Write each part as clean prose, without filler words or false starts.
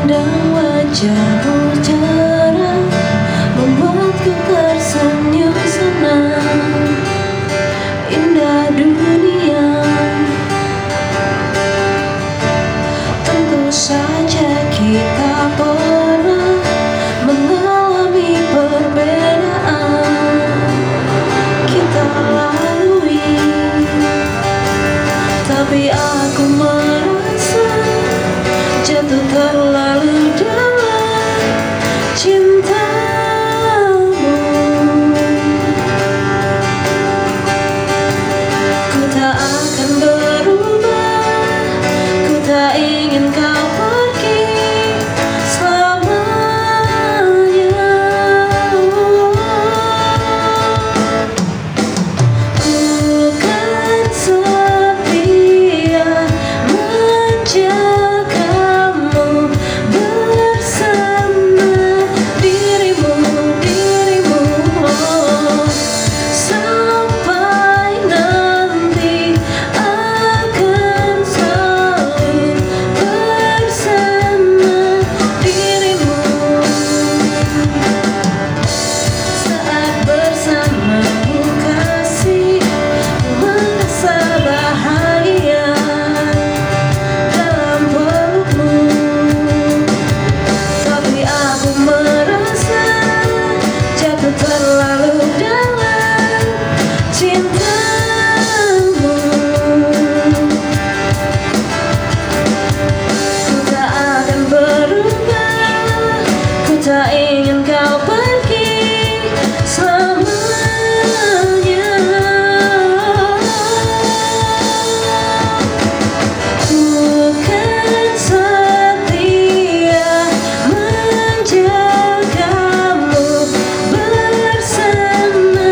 Memandang wajahmu cerah, membuatku tersenyum senang. Indah dunia, tentu saja kita pernah mengalami perbedaan. Kita lalui, tapi aku merasa jatuh terlalu dalam cintamu. Ku tak akan berubah, ku tak ingin kau pergi selamanya. Ku kan setia menjagamu bersama dirimu, oh, sampai nanti akan selalu bersama dirimu. Saat bersamamu kasih, merasa bahagia dalam pelukmu. Tapi aku merasa jatuh terlalu dalam cintamu. Ku tak akan berubah, ku tak ingin kau pergi selamanya. Ku kan setia menjagamu bersama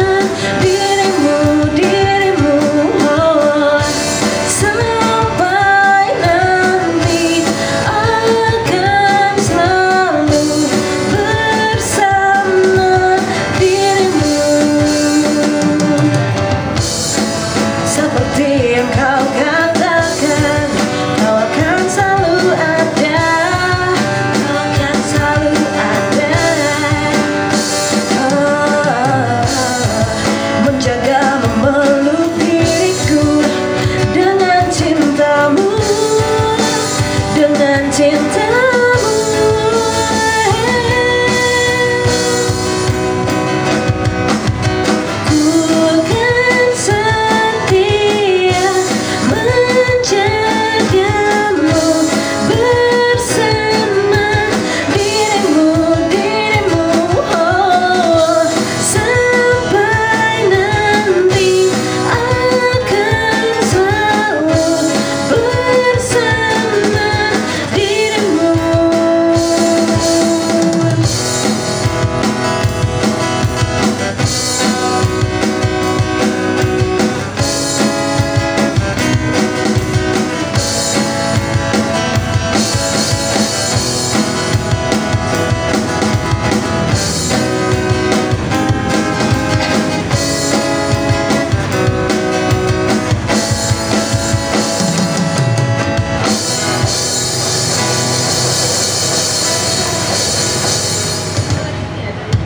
dirimu, oh, sampai nanti akan selalu bersama dirimu. Seperti yang kau katakan, kau akan selalu ada, kau akan selalu ada. Menjaga, memeluk diriku dengan cintamu, dengan cinta.